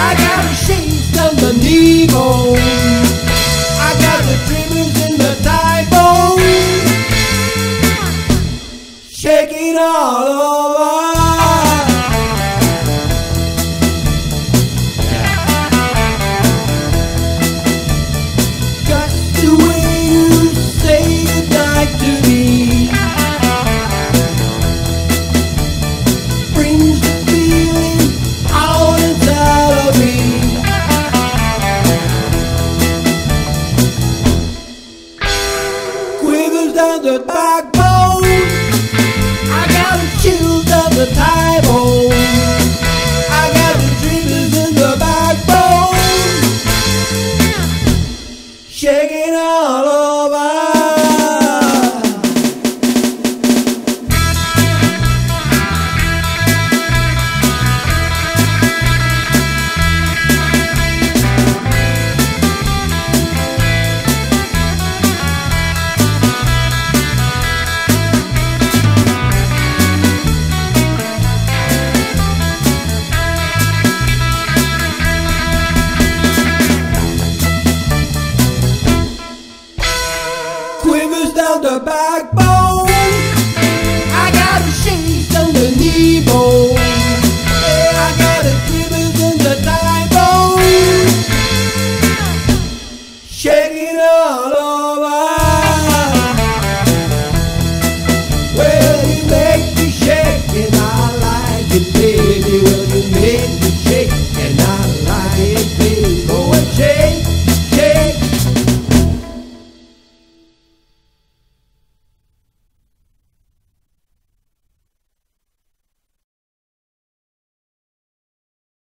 got the shakes on the knee bone. I got the tremors in the thigh bone. Shaking all over. Just the way you say goodnight to me brings the feeling out inside of me. Quivers down the backbone. I got the chills down the thigh bone. I got the tremors in the backbone. Shaking all over. Quivers down the backbone.